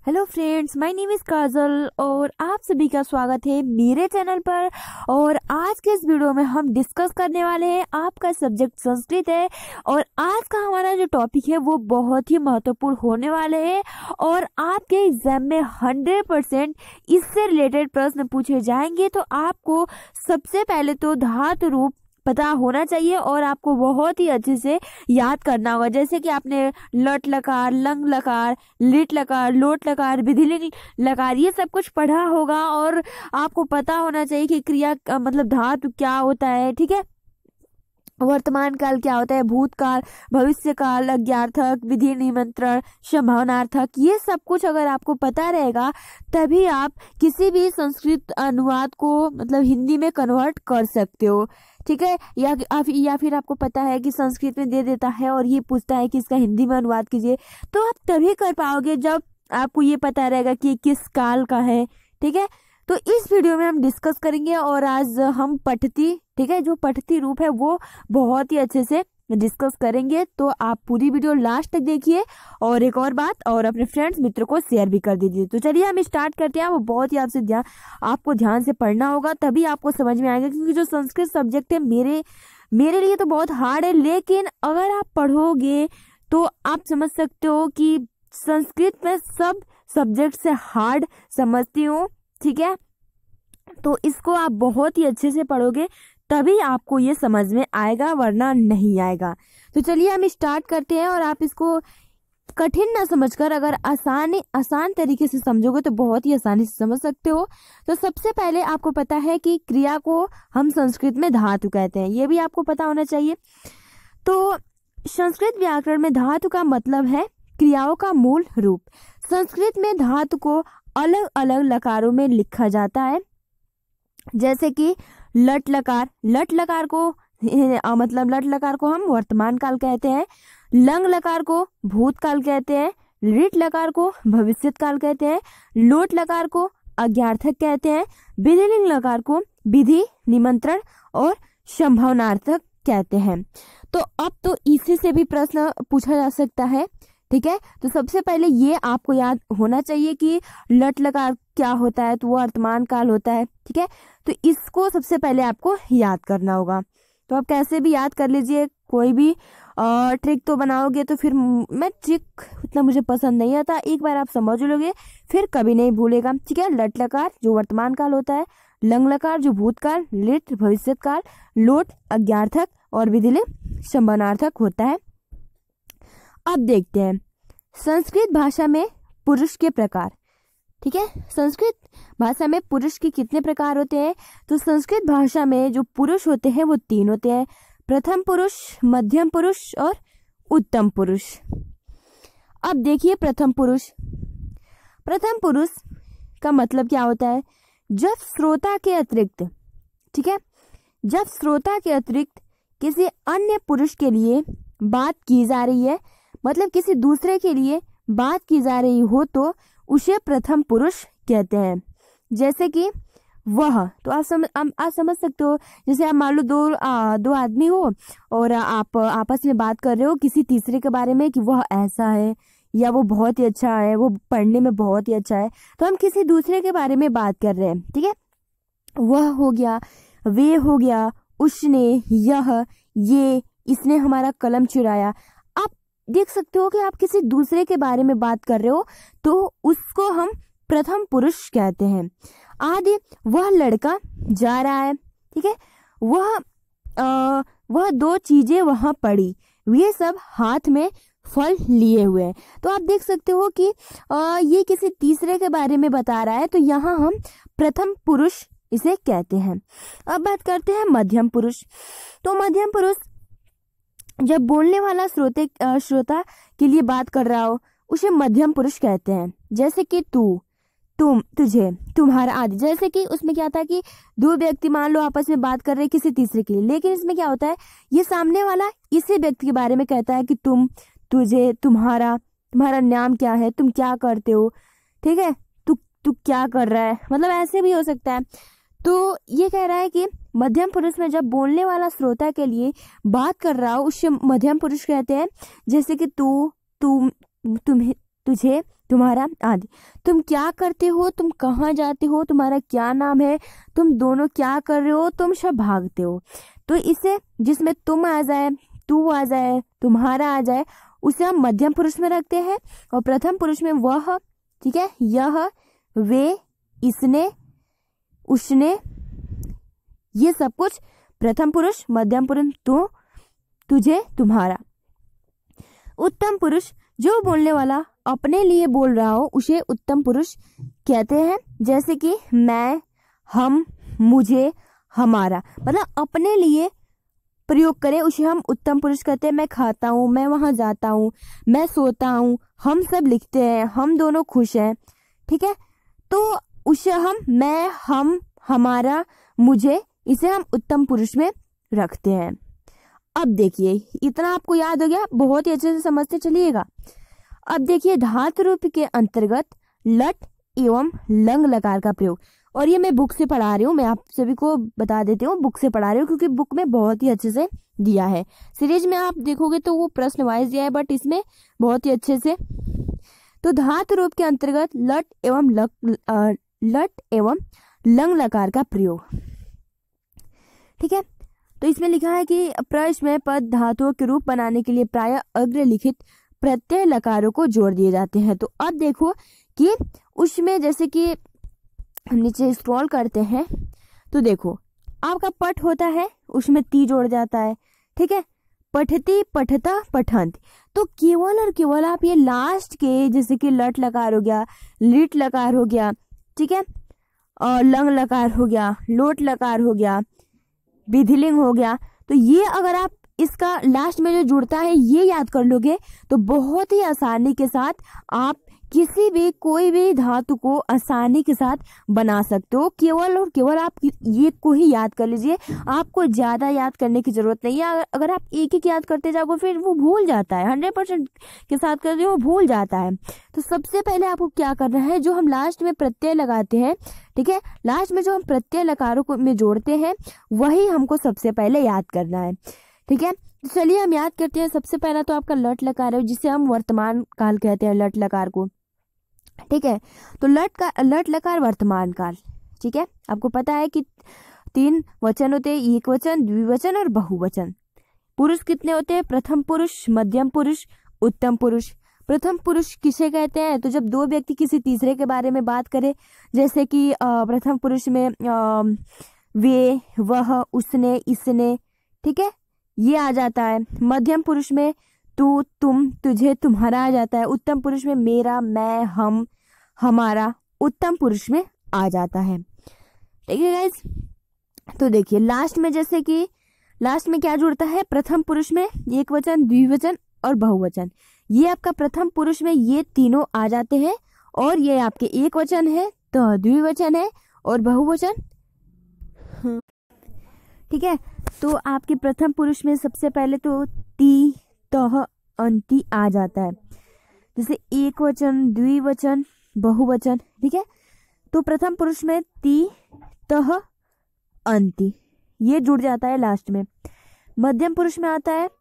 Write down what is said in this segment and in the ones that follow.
Hello friends, my name is Kajal और आप सभी का स्वागत है मेरे चैनल पर। और आज के इस वीडियो में हम डिस्कस करने वाले हैं, आपका सब्जेक्ट संस्कृत है और आज का हमारा जो टॉपिक है वो बहुत ही महत्वपूर्ण होने वाले हैं और आपके एग्जाम में 100% इससे रिलेटेड प्रश्न पूछे जाएंगे। तो आपको सबसे पहले तो धातु रूप पता होना चाहिए और आपको बहुत ही अच्छे से याद करना होगा। जैसे कि आपने लट लकार, लंग लकार, लिट लकार, लोट लकार, विधिलिंग लकार ये सब कुछ पढ़ा होगा और आपको पता होना चाहिए कि क्रिया मतलब धातु क्या होता है। ठीक है, वर्तमान काल क्या होता है, भूतकाल, भविष्य काल, अज्ञार्थक, विधि निमंत्रण, संभावनार्थक, ये सब कुछ अगर आपको पता रहेगा तभी आप किसी भी संस्कृत अनुवाद को मतलब हिंदी में कन्वर्ट कर सकते हो। ठीक है, या फिर आपको पता है कि संस्कृत में दे देता है और ये पूछता है कि इसका हिंदी में अनुवाद कीजिए, तो आप तभी कर पाओगे जब आपको ये पता रहेगा कि किस काल का है। ठीक है, तो इस वीडियो में हम डिस्कस करेंगे और आज हम पठती, ठीक है, जो पठती रूप है वो बहुत ही अच्छे से डिस्कस करेंगे। तो आप पूरी वीडियो लास्ट तक देखिए और एक और बात, और अपने फ्रेंड्स मित्रों को शेयर भी कर दीजिए। तो चलिए हम स्टार्ट करते हैं। वो बहुत ही आपको ध्यान से पढ़ना होगा तभी आपको समझ में आएगा, क्योंकि जो संस्कृत सब्जेक्ट है मेरे लिए तो बहुत हार्ड है, लेकिन अगर आप पढ़ोगे तो आप समझ सकते हो कि संस्कृत में सब सब्जेक्ट से हार्ड समझती हूँ। ठीक है, तो इसको आप बहुत ही अच्छे से पढ़ोगे तभी आपको ये समझ में आएगा, वरना नहीं आएगा। तो चलिए हम स्टार्ट करते हैं और आप इसको कठिन ना समझकर अगर आसान तरीके से समझोगे तो बहुत ही आसानी से समझ सकते हो। तो सबसे पहले आपको पता है कि क्रिया को हम संस्कृत में धातु कहते हैं, ये भी आपको पता होना चाहिए। तो संस्कृत व्याकरण में धातु का मतलब है क्रियाओं का मूल रूप। संस्कृत में धातु को अलग अलग लकारों में लिखा जाता है, जैसे कि लट लकार को लट लकार को हम वर्तमान काल कहते हैं, लंग लकार को भूतकाल कहते हैं, लिट लकार को भविष्यत काल कहते हैं, लोट लकार को अज्ञार्थक कहते हैं, विधिलिंग लकार को विधि निमंत्रण और संभावनार्थक कहते हैं। तो अब तो इसी से भी प्रश्न पूछा जा सकता है। ठीक है, तो सबसे पहले ये आपको याद होना चाहिए कि लट लकार क्या होता है, तो वो वर्तमान काल होता है। ठीक है, तो इसको सबसे पहले आपको याद करना होगा। तो आप कैसे भी याद कर लीजिए, कोई भी ट्रिक तो बनाओगे तो फिर मैं ट्रिक उतना मुझे पसंद नहीं आता, एक बार आप समझ लोगे फिर कभी नहीं भूलेगा। ठीक है, लट लकार जो वर्तमान काल होता है, लंग लकार जो भूतकाल, लिट भविष्यत काल, लोट अज्ञार्थक और विधिलिंग संभावनार्थक होता है। अब देखते हैं संस्कृत भाषा में पुरुष के प्रकार। ठीक है, संस्कृत भाषा में पुरुष के कितने प्रकार होते हैं? तो संस्कृत भाषा में जो पुरुष होते हैं वो 3 होते हैं, प्रथम पुरुष, मध्यम पुरुष और उत्तम पुरुष। अब देखिए प्रथम पुरुष का मतलब क्या होता है? जब श्रोता के अतिरिक्त, ठीक है, जब श्रोता के अतिरिक्त किसी अन्य पुरुष के लिए बात की जा रही है, मतलब किसी दूसरे के लिए बात की जा रही हो तो उसे प्रथम पुरुष कहते हैं। जैसे कि वह, तो आप समझ सकते हो, जैसे आप मान लो दो आदमी हो और आप आपस में बात कर रहे हो किसी तीसरे के बारे में कि वह ऐसा है या वो बहुत ही अच्छा है, वो पढ़ने में बहुत ही अच्छा है, तो हम किसी दूसरे के बारे में बात कर रहे हैं। ठीक है, वह हो गया, वे हो गया, उसने, यह, ये, इसने हमारा कलम चुराया। आप देख सकते हो कि आप किसी दूसरे के बारे में बात कर रहे हो तो उसको हम प्रथम पुरुष कहते हैं। आदि, वह लड़का जा रहा है, ठीक है, वह 2 चीजें वहां पड़ी, ये सब हाथ में फल लिए हुए हैं। तो आप देख सकते हो कि ये किसी तीसरे के बारे में बता रहा है, तो यहाँ हम प्रथम पुरुष इसे कहते हैं। अब बात करते हैं मध्यम पुरुष। तो मध्यम पुरुष जब बोलने वाला श्रोता के लिए बात कर रहा हो उसे मध्यम पुरुष कहते हैं। जैसे कि तू, तुम, तुझे, तुम्हारा आदि। जैसे कि उसमें क्या था कि 2 व्यक्ति मान लो आपस में बात कर रहे हैं किसी तीसरे के लिए, लेकिन इसमें क्या होता है, ये सामने वाला इसी व्यक्ति के बारे में कहता है कि तुम, तुझे, तुम्हारा नाम क्या है, तुम क्या करते हो, ठीक है, तू क्या कर रहा है, मतलब ऐसे भी हो सकता है। तो ये कह रहा है कि मध्यम पुरुष में जब बोलने वाला श्रोता के लिए बात कर रहा हो उसे मध्यम पुरुष कहते हैं। जैसे कि तू, तुम, तुम्हें, तुझे, तुम्हारा आदि। तुम क्या करते हो, तुम कहाँ जाते हो, तुम्हारा क्या नाम है, तुम दोनों क्या कर रहे हो, तुम सब भागते हो। तो इसे जिसमें तुम आ जाए, तू आ जाए, तुम्हारा आ जाए, उसे हम मध्यम पुरुष में रखते हैं। और प्रथम पुरुष में वह, ठीक है, यह, वे, इसने, उसने, ये सब कुछ प्रथम पुरुष। मध्यम पुरुष तू, तुझे, तुम्हारा। उत्तम पुरुष, जो बोलने वाला अपने लिए बोल रहा हो उसे उत्तम पुरुष कहते हैं। जैसे कि मैं, हम, मुझे, हमारा, मतलब अपने लिए प्रयोग करें उसे हम उत्तम पुरुष कहते हैं। मैं खाता हूँ, मैं वहां जाता हूँ, मैं सोता हूँ, हम सब लिखते हैं, हम दोनों खुश हैं, ठीक है। तो उसे हम मैं, हम, हमारा, मुझे, इसे हम उत्तम पुरुष में रखते हैं। अब देखिए, इतना आपको याद हो गया, बहुत ही अच्छे से समझते चलिएगा। अब देखिए, धातु रूप के अंतर्गत लट एवं लंग लकार का प्रयोग, और ये मैं बुक से पढ़ा रही हूँ, मैं आप सभी को बता देती हूँ, बुक से पढ़ा रही हूँ क्योंकि बुक में बहुत ही अच्छे से दिया है। सीरीज में आप देखोगे तो वो प्रश्न वाइज दिया है, बट इसमें बहुत ही अच्छे से। तो धातु रूप के अंतर्गत लट एवं लंग लकार का प्रयोग, ठीक है। तो इसमें लिखा है कि प्रश्न में पद धातुओं के रूप बनाने के लिए प्रायः अग्रलिखित प्रत्यय लकारों को जोड़ दिए जाते हैं। तो अब देखो कि उसमें जैसे कि हम नीचे स्क्रॉल करते हैं तो देखो आपका पठ होता है, उसमें ती जोड़ जाता है, ठीक है। पठती, पठता, पठंत। तो केवल और केवल आप ये लास्ट के, जैसे कि लट लकार हो गया, लिट लकार हो गया, ठीक है, और लंग लकार हो गया, लोट लकार हो गया, विधिलिंग हो गया, तो ये अगर आप इसका लास्ट में जो जुड़ता है ये याद कर लोगे तो बहुत ही आसानी के साथ आप किसी भी कोई भी धातु को आसानी के साथ बना सकते हो। केवल और केवल आप ये को ही याद कर लीजिए, आपको ज्यादा याद करने की जरूरत नहीं है। अगर आप एक एक याद करते जाओगे फिर वो भूल जाता है, 100% के साथ कर रहे हो भूल जाता है। तो सबसे पहले आपको क्या करना है, जो हम लास्ट में प्रत्यय लगाते हैं, ठीक है, लास्ट में जो हम प्रत्यय लकारों को में जोड़ते हैं वही हमको सबसे पहले याद करना है, ठीक है। तो चलिए हम याद करते हैं। सबसे पहला तो आपका लट लकार है, जिसे हम वर्तमान काल कहते हैं, लट लकार को, ठीक है। तो लट लकार वर्तमान काल, ठीक है। आपको पता है कि 3 वचन होते हैं, एक वचन, द्विवचन और बहुवचन। पुरुष कितने होते हैं, प्रथम पुरुष, मध्यम पुरुष, उत्तम पुरुष। प्रथम पुरुष किसे कहते हैं, तो जब 2 व्यक्ति किसी तीसरे के बारे में बात करें, जैसे कि प्रथम पुरुष में वे, वह, उसने, इसने, ठीक है, ये आ जाता है। मध्यम पुरुष में तू, तुम, तुझे, तुम्हारा आ जाता है। उत्तम पुरुष में मेरा, मैं, हम, हमारा, उत्तम पुरुष में आ जाता है, ठीक है गाइस। तो देखिए लास्ट में, जैसे कि लास्ट में क्या जुड़ता है, प्रथम पुरुष में एक वचन, द्विवचन और बहुवचन। ये आपका प्रथम पुरुष में ये तीनों आ जाते हैं, और ये आपके एक वचन है तो द्विवचन है और बहुवचन, ठीक है। तो आपके प्रथम पुरुष में सबसे पहले तो ती, तह, अंति आ जाता है, जैसे एक वचन, द्विवचन, बहुवचन, ठीक है। तो प्रथम पुरुष में ती, तह, अंति ये जुड़ जाता है लास्ट में। मध्यम पुरुष में आता है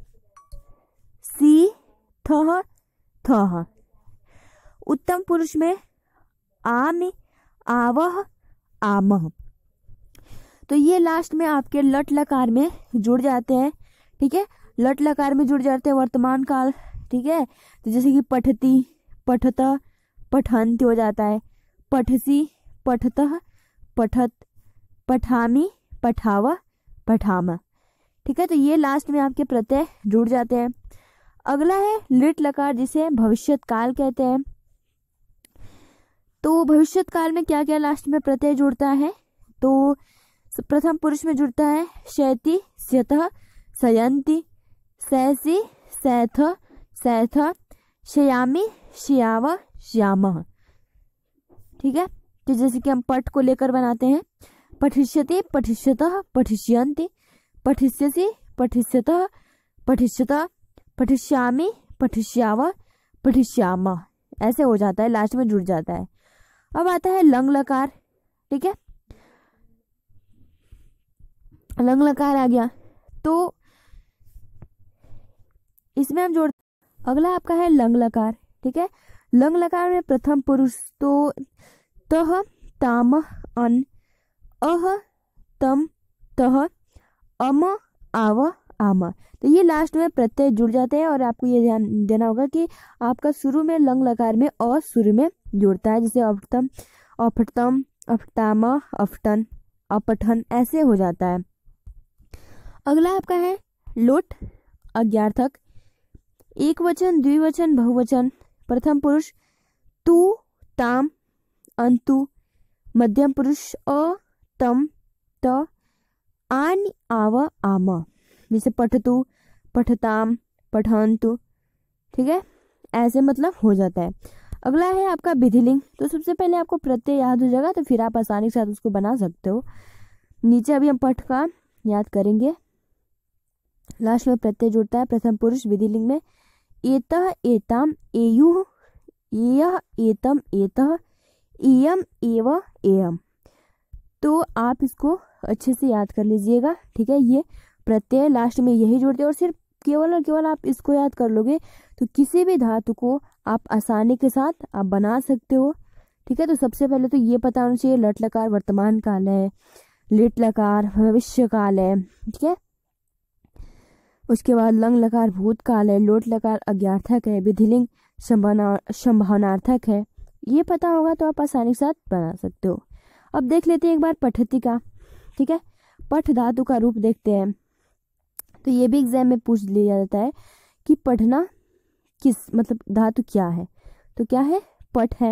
सी, थह, थह। उत्तम पुरुष में आमि, आवह, आमह। तो ये लास्ट में आपके लट लकार में जुड़ जाते हैं, ठीक है। लट लकार में जुड़ जाते हैं वर्तमान काल, ठीक है। तो जैसे कि पठती, पठता, पठंती हो जाता है, पठसी, पठतः, पठत, पठामी, पठावा, पठामा, ठीक है। तो ये लास्ट में आपके प्रत्यय जुड़ जाते हैं। अगला है लिट लकार, जिसे भविष्यत काल कहते हैं। तो भविष्यत काल में क्या क्या लास्ट में प्रत्यय जुड़ता है, तो प्रथम पुरुष में जुड़ता है शयति, स्यतः, शयन्ति, शयसि, शयथ, शयथ, शयामि, शयाव, श्यामः, ठीक है। तो जैसे कि हम पठ को लेकर बनाते हैं, पठिष्यति, पठिष्यतः, पठिष्यन्ति, पठिष्यसि, पठिष्यतः, पठिष्यता, पठिष्यामि, पठिष्याव, पठिष्यामः, ऐसे हो जाता है, लास्ट में जुड़ जाता है। अब आता है लंग लकार, ठीक है। लंग लकार आ गया तो इसमें हम जोड़, अगला आपका है लंग लकार, ठीक है। लंग लकार में प्रथम पुरुष तो तह ताम अन, अह तम तह, अम आव आम। तो ये लास्ट में प्रत्यय जुड़ जाते हैं और आपको ये ध्यान देना होगा कि आपका शुरू में लंग लकार में अ शुरू में जुड़ता है, जैसे अफतम, अफटतम, अफटाम, अफटन, अपठन ऐसे हो जाता है। अगला आपका है लोट अज्ञार्थक, एक वचन, द्विवचन, बहुवचन, प्रथम पुरुष तू ताम अंतु, मध्यम पुरुष अ तम त, आन आव आम, जैसे पठतु, पठताम, पठंतु, ठीक है, ऐसे मतलब हो जाता है। अगला है आपका विधिलिंग। तो सबसे पहले आपको प्रत्यय याद हो जाएगा तो फिर आप आसानी के साथ उसको बना सकते हो। नीचे अभी हम पठ का याद करेंगे। लास्ट में प्रत्यय जुड़ता है प्रथम पुरुष विधिलिंग में, एतः एताम एयुः, यह एतम एतः, इयम एव एयम। तो आप इसको अच्छे से याद कर लीजिएगा, ठीक है। ये प्रत्यय लास्ट में यही जुड़ते हैं और सिर्फ केवल और केवल आप इसको याद कर लोगे तो किसी भी धातु को आप आसानी के साथ आप बना सकते हो, ठीक है। तो सबसे पहले तो ये पता होना चाहिए लट लकार वर्तमान काल है, लिट लकार भविष्य काल है, ठीक है। उसके बाद लंग लकार भूतकाल है, लोट लकार अज्ञार्थक है, विधिलिंग संभावनार्थक है। ये पता होगा तो आप आसानी के साथ बना सकते हो। अब देख लेते हैं एक बार पठती का, ठीक है। पठ धातु का रूप देखते हैं। तो ये भी एग्जाम में पूछ लिया जाता है कि पढ़ना किस मतलब धातु क्या है, तो क्या है, पठ है।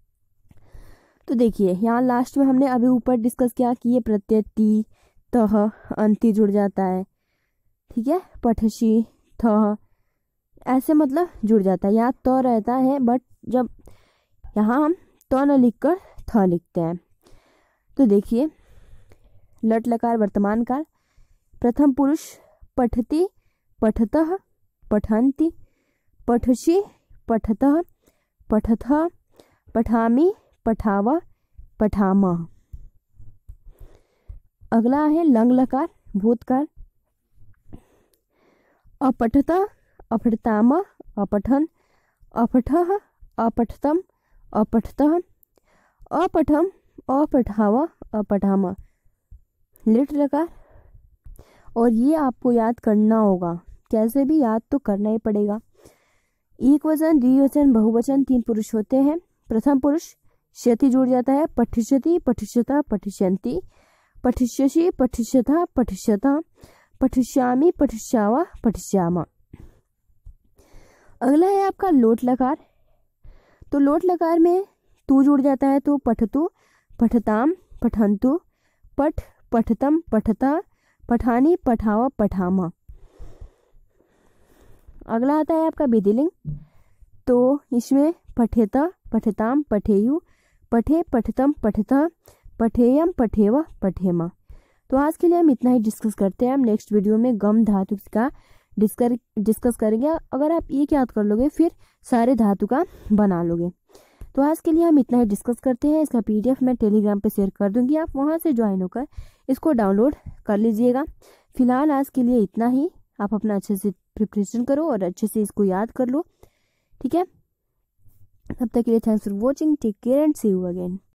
तो देखिए यहाँ लास्ट में हमने अभी ऊपर डिस्कस किया कि ये प्रत्यय ती तह अंति जुड़ जाता है, ठीक है। पठशी थह ऐसे मतलब जुड़ जाता है। यहाँ तो रहता है बट जब यहाँ हम तो न लिखकर थ लिखते हैं। तो देखिए लट लकार वर्तमान काल, प्रथम पुरुष पठति, पठतः, पठन्ति, पठसि, पठतः, पठथः, पठामि, पठाव, पठामः। अगला है लंग लकार भूतकाल, अपठत, अपठताम, अपठन, अपठः, अपठतम, अपठतः, अपठम, अपठाव, अपठाम। लिट लकार, और ये आपको याद करना होगा, कैसे भी याद तो करना ही पड़ेगा। एक वचन, द्विवचन, बहुवचन, तीन पुरुष होते हैं। प्रथम पुरुष शति जुड़ जाता है, पठिष्यति, पठिष्यता, पठिष्यन्ति, पठिष्यसि, पठिष्यथा, पठिष्यता, पठिष्यामि, पठिष्यावा, पठिष्यामा। अगला है आपका लोट लकार। तो लोट लकार में तू जुड़ जाता है तो पठतु, पठताम, पठन्तु, पठ, पठतम, पठता, पठानी, पठावा, पठामा। अगला आता है आपका विधिलिंग। तो इसमें पठेता, पठताम, पठेयु, पठे, पठतम, पठता, पठेयम, पठेवा, पठेमा। तो आज के लिए हम इतना ही डिस्कस करते हैं। हम नेक्स्ट वीडियो में गम धातु का डिस्कस करेंगे। अगर आप एक याद कर लोगे फिर सारे धातु का बना लोगे। तो आज के लिए हम इतना ही डिस्कस करते हैं। इसका PDF मैं टेलीग्राम पे शेयर कर दूंगी, आप वहां से ज्वाइन होकर इसको डाउनलोड कर लीजिएगा। फिलहाल आज के लिए इतना ही। आप अपना अच्छे से प्रिपरेशन करो और अच्छे से इसको याद कर लो, ठीक है। तब तक के लिए thanks for watching, take care and see you again.